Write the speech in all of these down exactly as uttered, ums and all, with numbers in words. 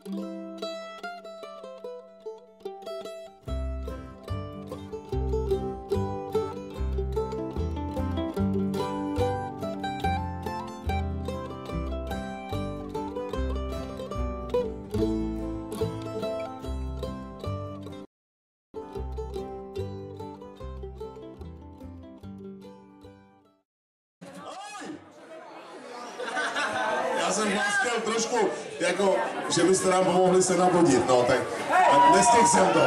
Já jsem vás chtěl trošku, jako, že byste nám pomohli se navodit, no, tak nestihl jsem to.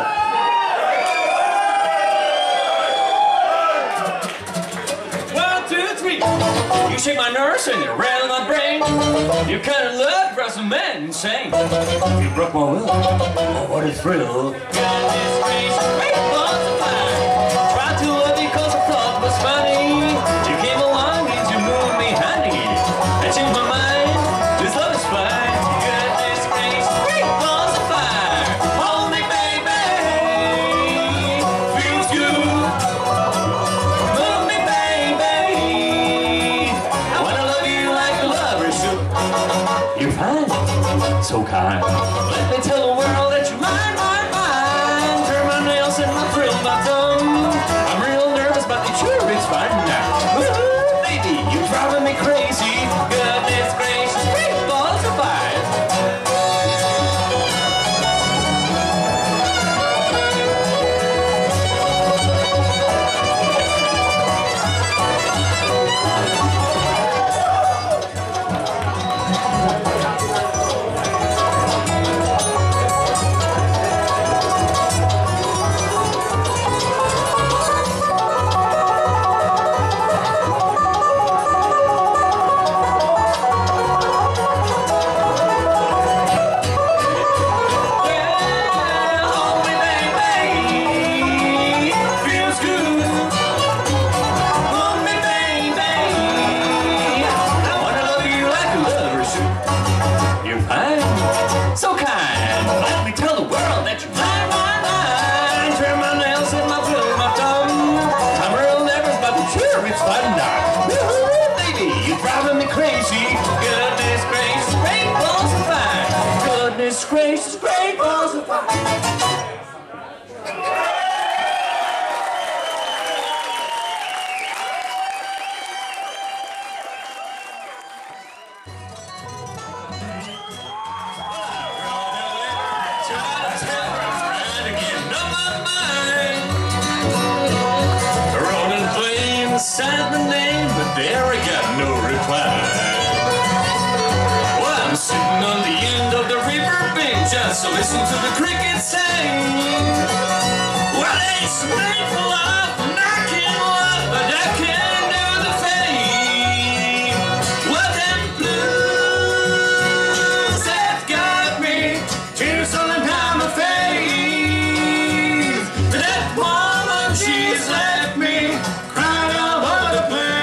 One, two, three. You shake my nerves and you rattle my brain. You kind of love drives a man insane. You broke my will. Oh, what a thrill. Goodness gracious, great balls of fire. Tried to love you cause I thought it was funny. You came along and you moved me, honey. I changed my mind. This love is fine. Goodness gracious, great balls of fire. Hold me, baby. Feels good. Move me, baby. I wanna love you like a lover should. You're fine, so kind. Let me tell the world that you're mine, mine, mine. Turn my nails and my thrill, my tongue. I'm real nervous, but it's sure it's fine now. Woo-hoo, baby, you're driving me crazy. Goodness gracious, great balls of fire. So kind, let me tell the world that you're mine, mine, mine. Trim my nails and my will, my tongue. I'm real nervous, but I'm sure it's fun now. Woo-hoo, baby, you're driving me crazy. Goodness gracious, great balls of fire. Goodness gracious, great balls of fire. Signed the name, but there I got no reply. Well, I'm sitting on the end of the river bank just to listen to the crickets sing. Well, it's made for life, and I can't love, but I can't do the fame. Well, them blues have got me tears running down my face. That woman, she's left me crying all over the place.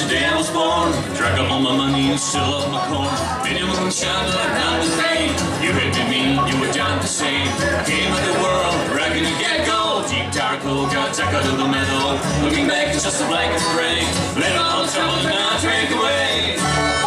today I was born. Drank up all my money and still love my corn. Made a moonshine till I found the pain. You hated me, you were down the same. Came of the world, reckon you get gold. Deep dark hole, got tuck out of the metal. Looking back, it's just a blanket rain. Let all trouble now drink away.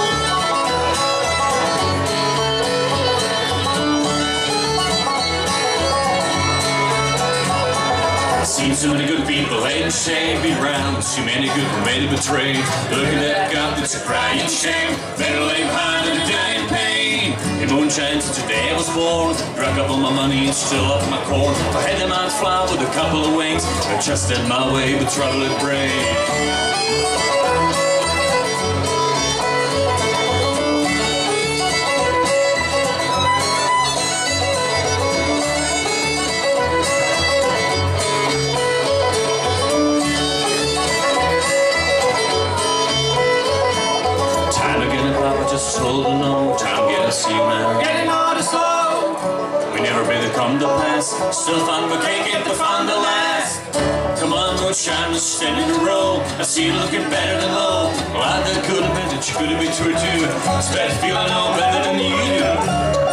Seen so many good people ain't ashamed be around. Too many good who made a betray. Look at that God that's a crying shame. Better lay behind in the dying pain. In moonshine since today I was born. Drank up all my money and still up my corn. I had them out fly with a couple of wings. I trusted my way but trouble it brain. Just holding on, time getting see man. Getting on slow. We never better come to pass. Still fun, but can't get the fun to last. Come on, moonshine, let's stand in a row. I see you looking better than low. Well, I that could have been that you could have been true too. It's better feeling no better than you do.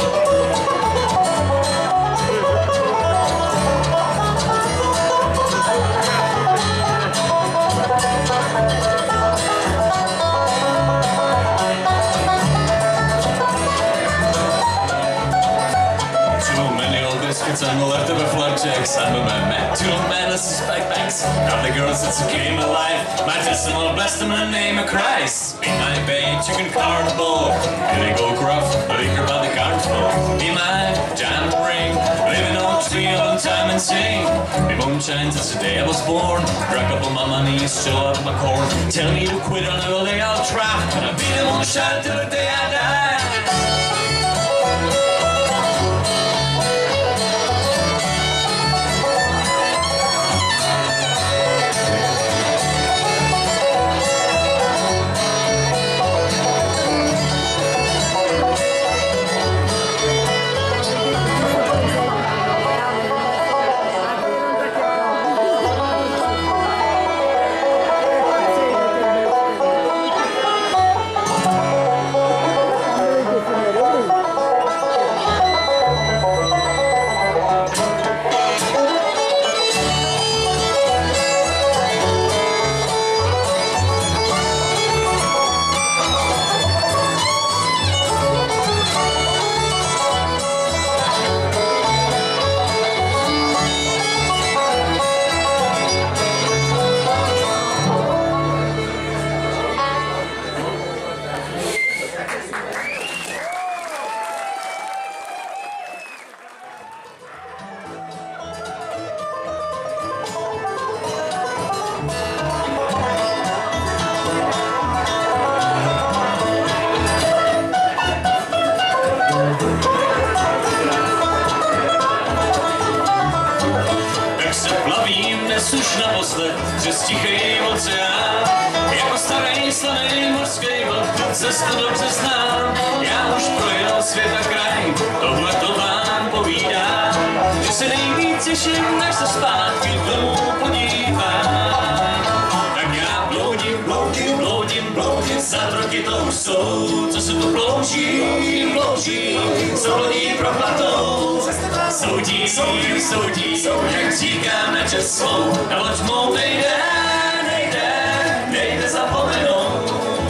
On the left of a flood checks, I'm a man, man, two man, this is backpacks. Now the girls that's who came alive, my testament blessed in the name of Christ. Be my bay, chicken carnival, and they go gruff, liquor by the carnival. Be my diamond ring, living on tree all time and sing. Be moonshine since the day I was born, drank up all my money, still up my corn. Tell me to quit on the day I'll try, and I'll be the moonshine till the day I die. Už naposled přes tichý oceán. Jako starý slaný morský vlk, cestu dobře znám. Já už projel svět a kraj, tohle to vám povídám. Že se nejvíc těším, než se zpátky domů podívám. Tak já bloudím, bloudím, bloudím, bloudím, za roky to už jsou, co se tu plouží, plouží, co lodí proplatou. Soudí, soudí, soudí, jak říkám na čas svou, na loď mou nejde, nejde, nejde zapomenout.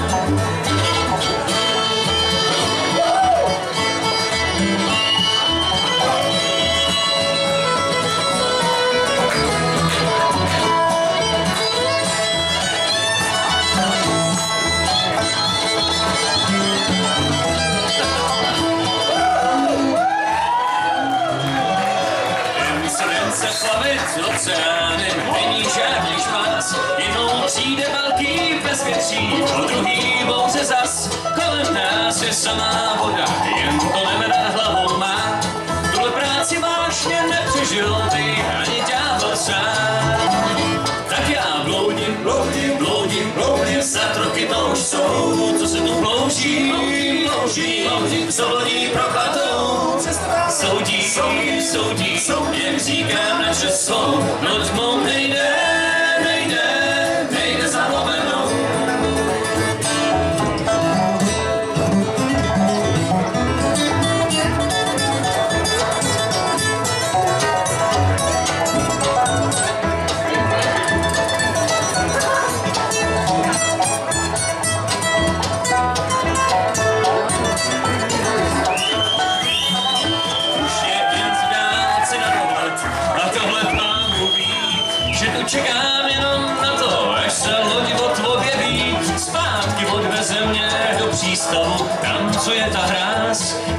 Oceánem není žádný špás, jednou přijde velký bezvětří, po druhý bouře zas, kolem nás je samá voda, jen to nebe nad hlavou má. Tuhle práci vážně nepřežil by ani ďábel sám. Tak já bloudím, bloudím, bloudím, bloudím, za roky to už jsou, co se tu plouží, plouží, plouží, co lodí proklatou. Soudí, soudí, soudí, soudí, jak říkám na čas svou, noc mou nejde, nejde, nejde zapomenout.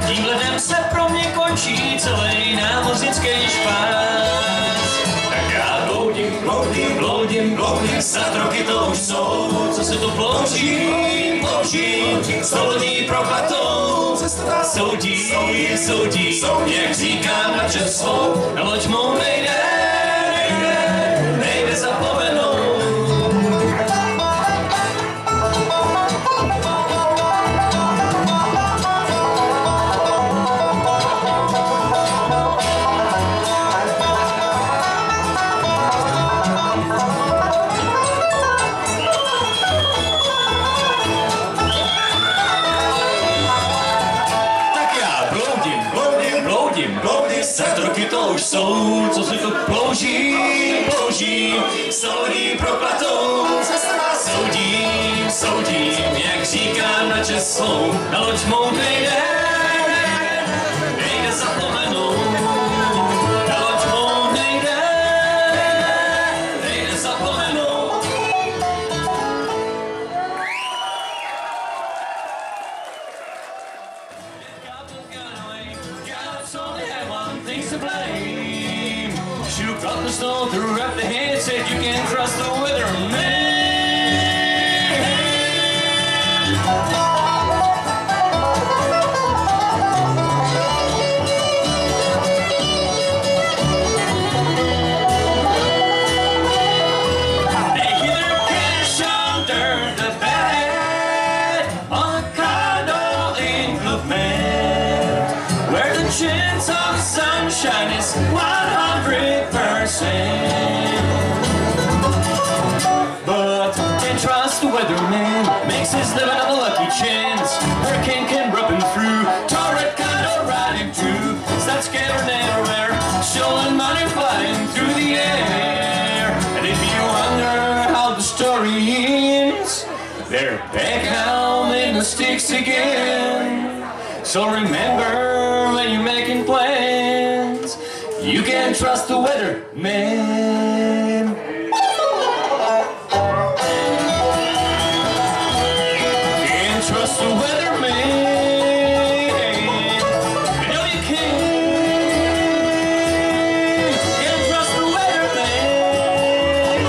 Tímhledem se pro mě končí celý námořnický špás. Tak já bloudím, bloudím, bloudím, bloudím, snad roky to už jsou, co se tu ploužím, ploužím, sto lodí prokletou, soudí, soudí, jak říkám na čest svou, na loď mou nejde, nejde, nejde zapomenout. Snad roky to už jsou, co se tu plouží, plouží, soudí prokletou, soudím, soudím, jak říkám na čest svou, na loď mou nejde, nejde zapomenout, na loď mou nejde, nejde zapomenout. Things to blame. Shoot up the snow, threw up the head, said you can't trust the weatherman. They hear their cash under the bed on a condo in Clubman, where the chance of sunshine is one hundred percent. But can't trust the weatherman, makes his living on a lucky chance. Hurricane came ripping through, torrent kinda riding through. Starts scattering everywhere, showing money flying through the air. And if you wonder how the story ends, they're back home in the sticks again. So remember, when you're making plans, you can't trust the weather, man. Can't trust the weather, man. You know you can't. Can't trust the weather, man.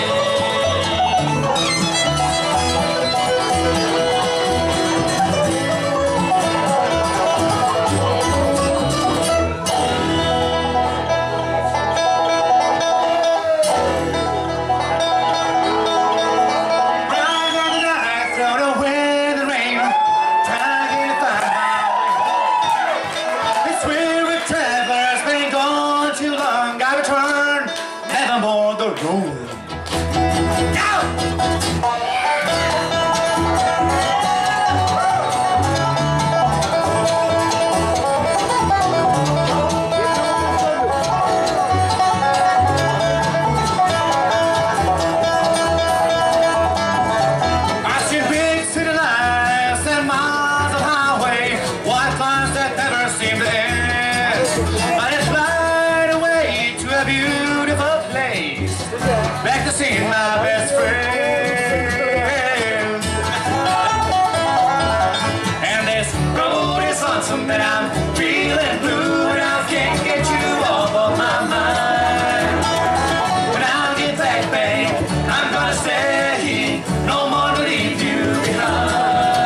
Back to seeing my best friend. And this road is lonesome that I'm feeling blue, and I can't get you off of my mind. When I'll get back, babe, I'm gonna stay, no more to leave you behind.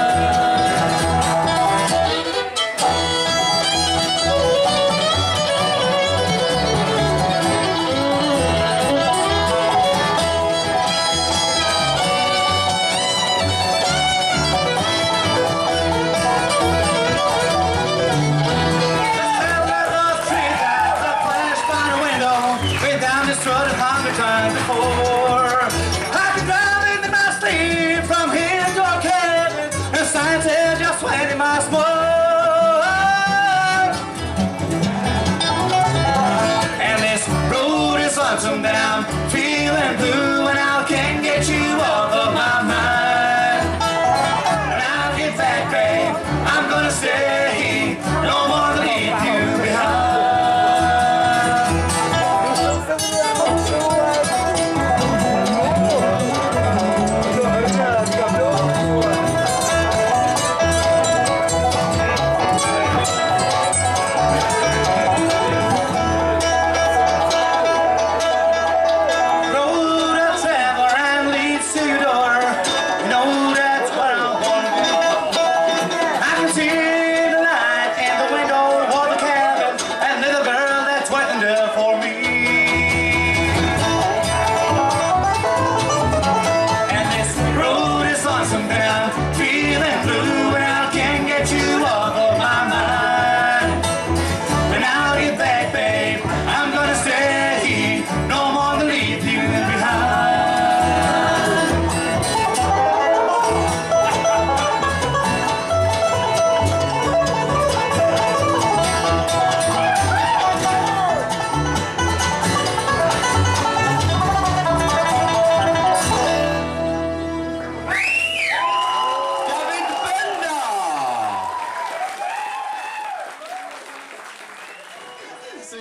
Times before I could drive into my sleep from here to our cabin, and sign says just twenty miles more. And this road is lonesome that I'm feeling blue, and I can't get you off of my mind. When I get back, babe, I'm gonna stay, no more to leave you behind.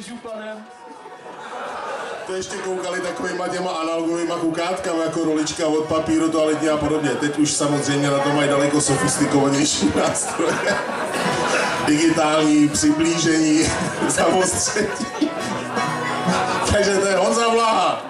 županem. To ještě koukali takovýma těma analogovýma kukátkama, jako rolička od papíru, toaletní a podobně. Teď už samozřejmě na to mají daleko sofistikovanější nástroje. Digitální přiblížení, zaostření. Takže to je Honza Blaha.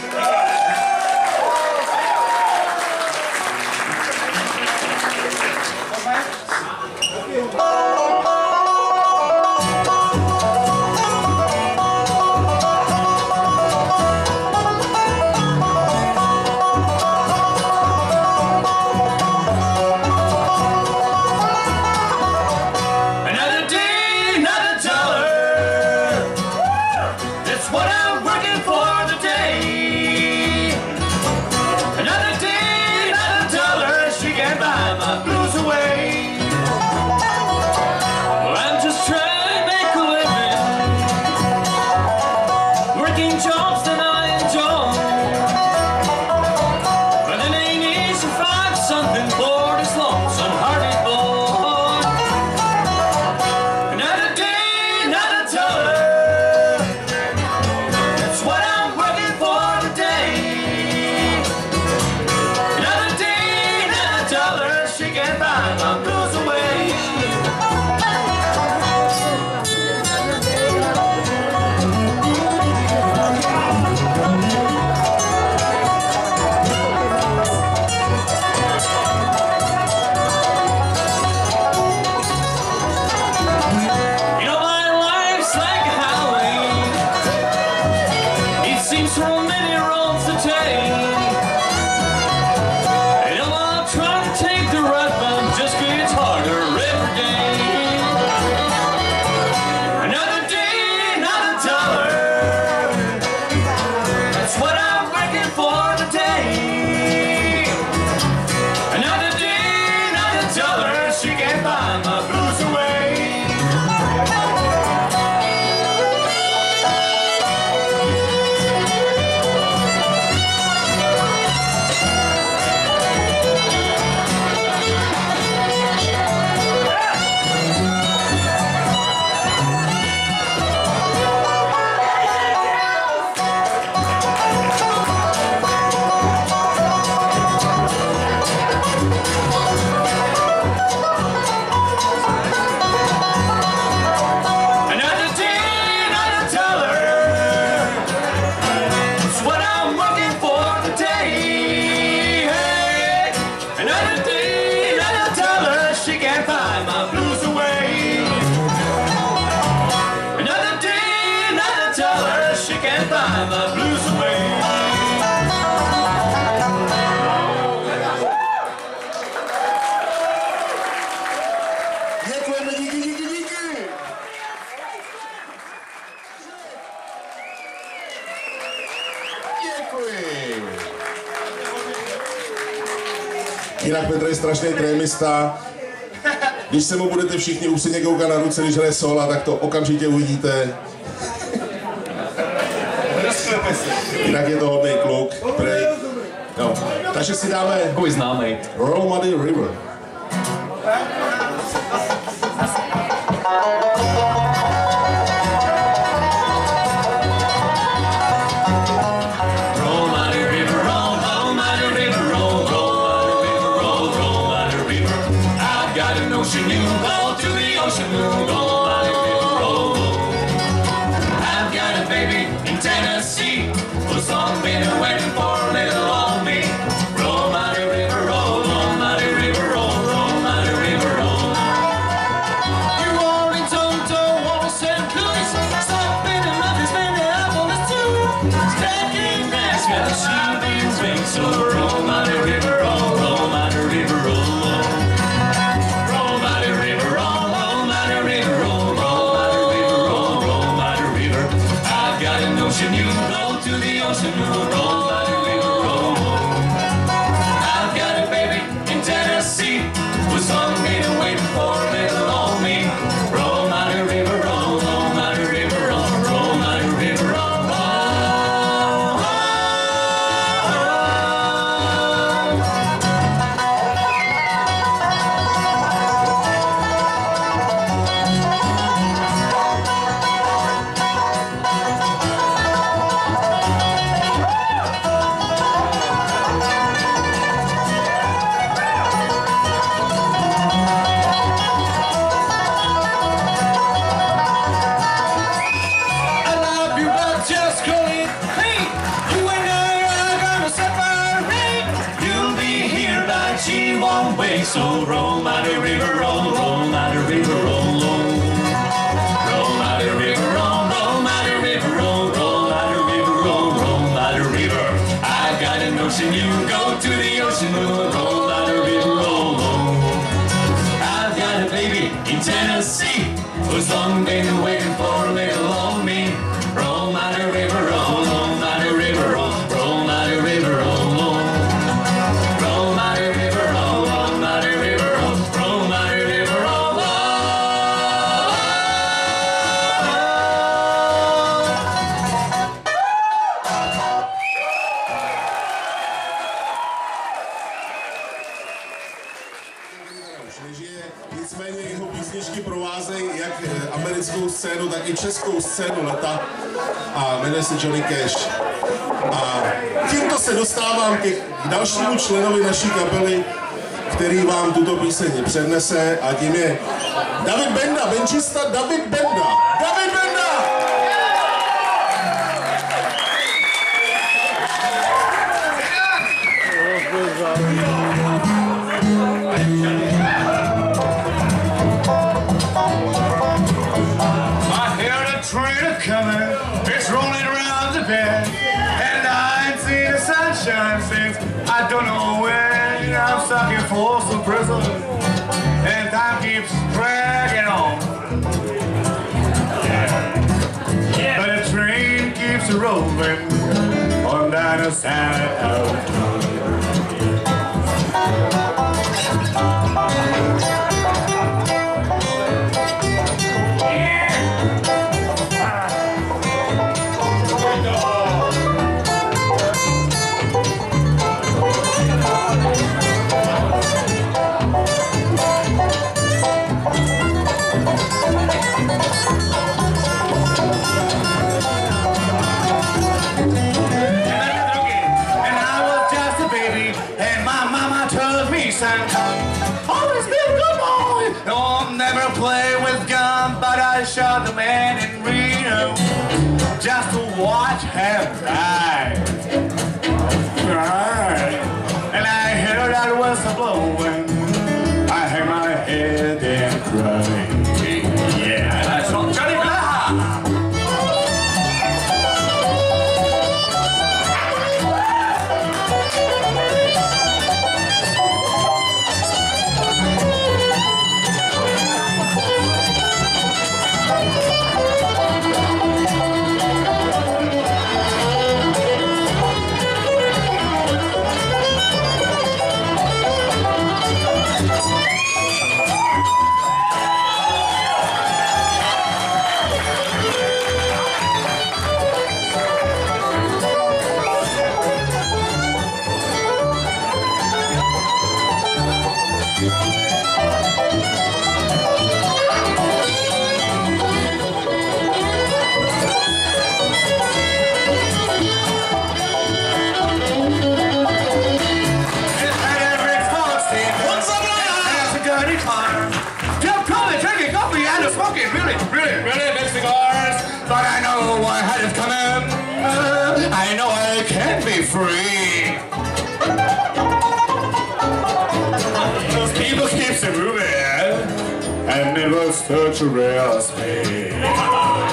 Děkujeme, díky, díky, díky. Děkuji. Jinak Petr je strašný trémista. Když se mu budete všichni upřímně koukat na ruce, když hraje sola, tak to okamžitě uvidíte. Jinak je to hodný kluk. Prej. No. Takže si dáme Takový známej. Roll Muddy River. So roll mighty river, roll, roll mighty river, roll, roll. Roll mighty river, roll, roll mighty river, roll, roll mighty river, roll, roll mighty river. I've got a notion you go to the ocean, roll, roll mighty river, roll, roll. I've got a baby in Tennessee who's long been waiting for a little on me. Roll mighty river, roll, roll mighty river, roll, roll mighty river, roll, roll. Roll mighty river, roll, roll mighty river, roll, roll mighty river, roll, roll. Nežije, nicméně jeho písničky provázejí jak americkou scénu, tak i českou scénu leta a jmenuje se Johnny Cash. A tímto se dostávám k dalšímu členovi naší kapely, který vám tuto píseň přednese, a tím je David Benda, benčista David Benda. David Benda! Coming, it's rolling around the bend, and I ain't seen the sunshine since I don't know when. I'm stuck in Folsom Prison, and time keeps dragging on. Yeah. But the train keeps rolling on down the side of always be a good boy. Don't never play with gun, but I shot the man in Reno just to watch him die. Right. And I hear that whistle blowing. I hang my head and cry. Yeah, that's from Johnny Blaha. But I know I had it coming. Uh, I know I can be free. Those people keep it moving, and it was such a real speed.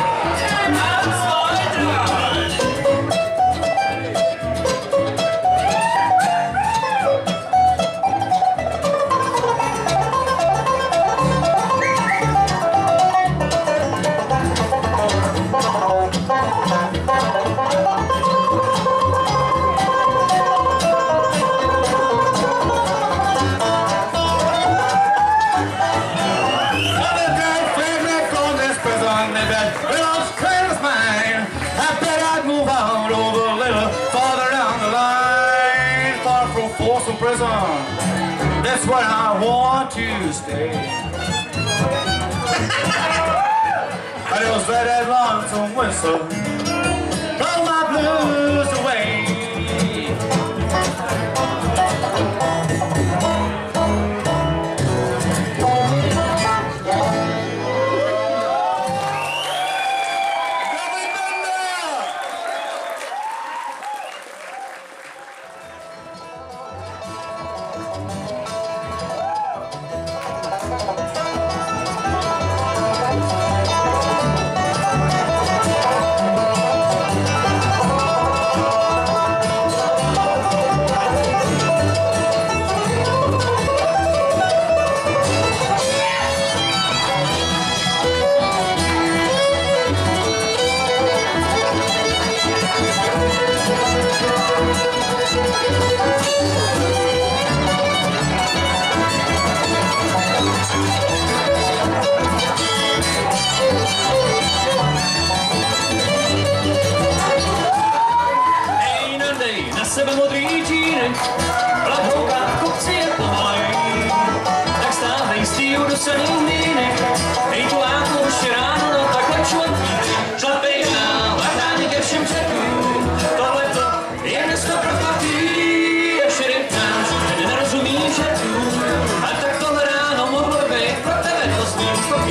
Prison, that's where I want to stay. But it was that lonesome whistle blow my blues away. hej, lehouká v kopci je pomalej. Tak stávej z týho do silných mínek, hej tu áku už je ráno, no takhle šlepí. Šlepej dál, a dání ke všem řekům, tohleto je město pro chlapí. A šerif náš, ten nerozumí žertům, a tak tohle ráno mohlo být pro tebe dost výstupí.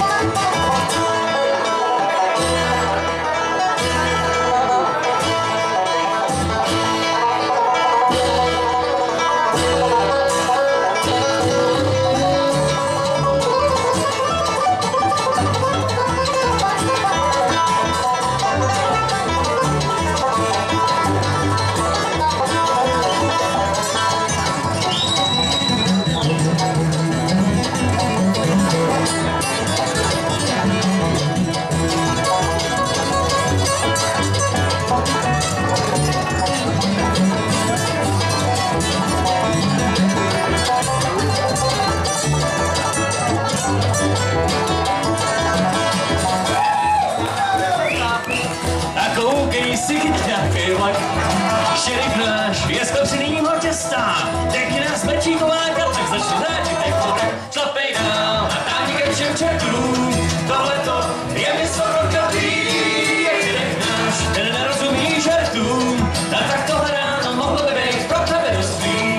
Šerif náš je z kopřinýho těsta, teď nás mečí koláka, tak začne záčit, tak to tak šlapej dál a tam ke všem čertům. Tohleto je město pro chlapí. A šerif náš, ten nerozumí žertům, a tak tohle ráno mohlo by být pro tebe dost svý.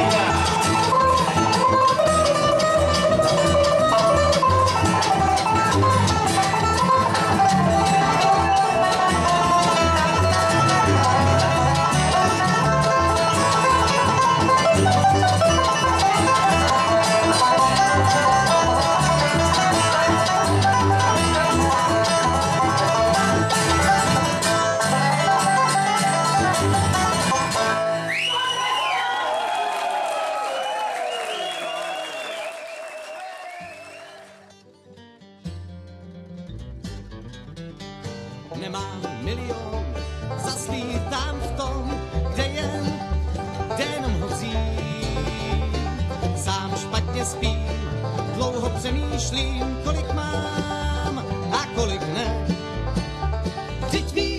Nemám milion, zaslítám v tom, kde jen, kde jenom hozím. Sám špatně spím, dlouho přemýšlím, kolik mám a kolik ne. Vždyť vím,